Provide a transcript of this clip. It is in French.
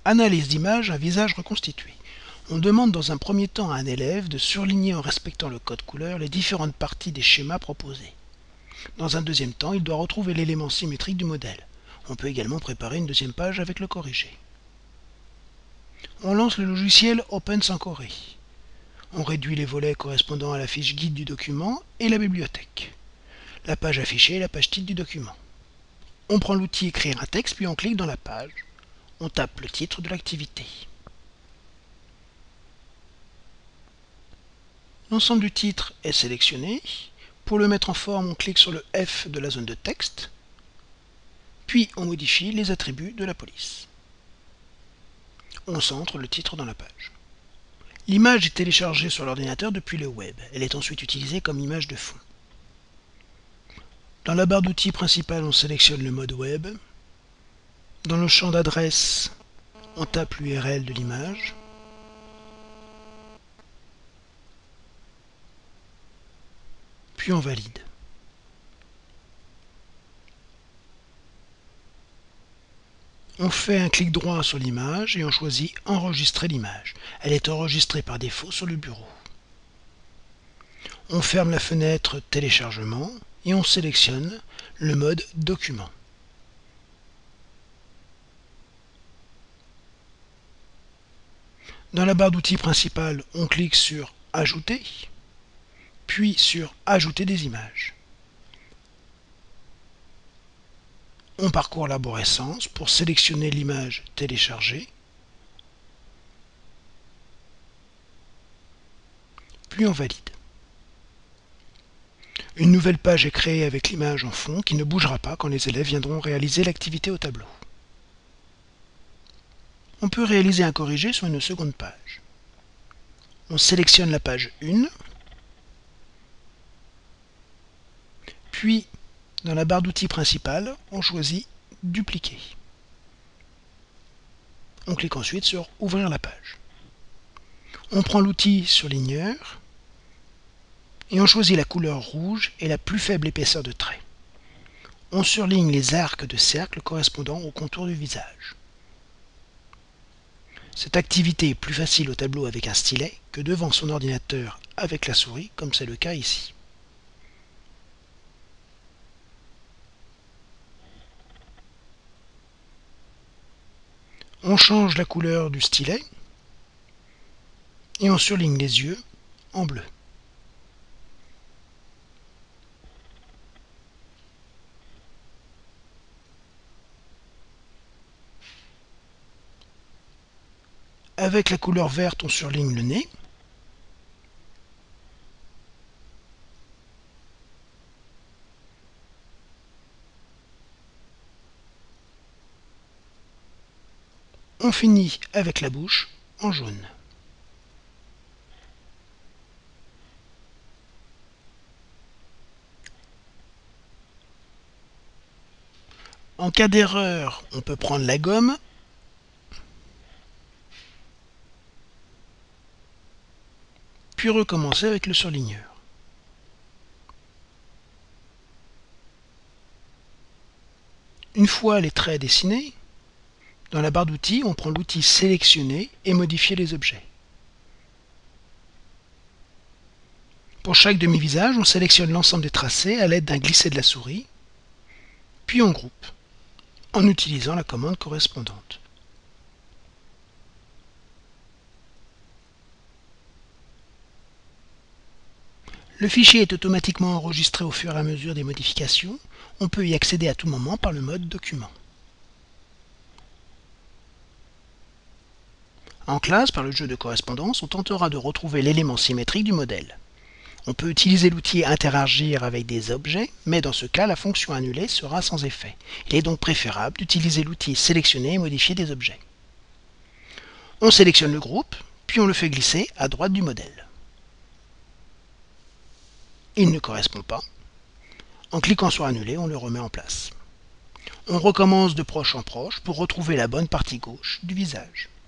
Analyse d'image, un visage reconstitué. On demande dans un premier temps à un élève de surligner en respectant le code couleur les différentes parties des schémas proposés. Dans un deuxième temps, il doit retrouver l'élément symétrique du modèle. On peut également préparer une deuxième page avec le corrigé. On lance le logiciel Open sans coré. On réduit les volets correspondant à la fiche guide du document et la bibliothèque. La page affichée est la page titre du document. On prend l'outil Écrire un texte, puis on clique dans la page. On tape le titre de l'activité. L'ensemble du titre est sélectionné. Pour le mettre en forme, on clique sur le F de la zone de texte. Puis on modifie les attributs de la police. On centre le titre dans la page. L'image est téléchargée sur l'ordinateur depuis le web. Elle est ensuite utilisée comme image de fond. Dans la barre d'outils principale, on sélectionne le mode web. Dans le champ d'adresse, on tape l'URL de l'image. Puis on valide. On fait un clic droit sur l'image et on choisit Enregistrer l'image. Elle est enregistrée par défaut sur le bureau. On ferme la fenêtre Téléchargement et on sélectionne le mode Document. Dans la barre d'outils principale, on clique sur Ajouter, puis sur Ajouter des images. On parcourt l'arborescence pour sélectionner l'image téléchargée, puis on valide. Une nouvelle page est créée avec l'image en fond qui ne bougera pas quand les élèves viendront réaliser l'activité au tableau. On peut réaliser un corrigé sur une seconde page. On sélectionne la page 1, puis dans la barre d'outils principale, on choisit Dupliquer. On clique ensuite sur Ouvrir la page. On prend l'outil Surligneur et on choisit la couleur rouge et la plus faible épaisseur de trait. On surligne les arcs de cercle correspondant au contour du visage. Cette activité est plus facile au tableau avec un stylet que devant son ordinateur avec la souris, comme c'est le cas ici. On change la couleur du stylet et on surligne les yeux en bleu. Avec la couleur verte, on surligne le nez. On finit avec la bouche en jaune. En cas d'erreur, on peut prendre la gomme puis recommencer avec le surligneur. Une fois les traits dessinés, dans la barre d'outils, on prend l'outil Sélectionner et modifier les objets. Pour chaque demi-visage, on sélectionne l'ensemble des tracés à l'aide d'un glisser de la souris, puis on groupe en utilisant la commande correspondante. Le fichier est automatiquement enregistré au fur et à mesure des modifications. On peut y accéder à tout moment par le mode Document. En classe, par le jeu de correspondance, on tentera de retrouver l'élément symétrique du modèle. On peut utiliser l'outil Interagir avec des objets, mais dans ce cas, la fonction annulée sera sans effet. Il est donc préférable d'utiliser l'outil Sélectionner et modifier des objets. On sélectionne le groupe, puis on le fait glisser à droite du modèle. Il ne correspond pas. En cliquant sur Annuler, on le remet en place. On recommence de proche en proche pour retrouver la bonne partie gauche du visage.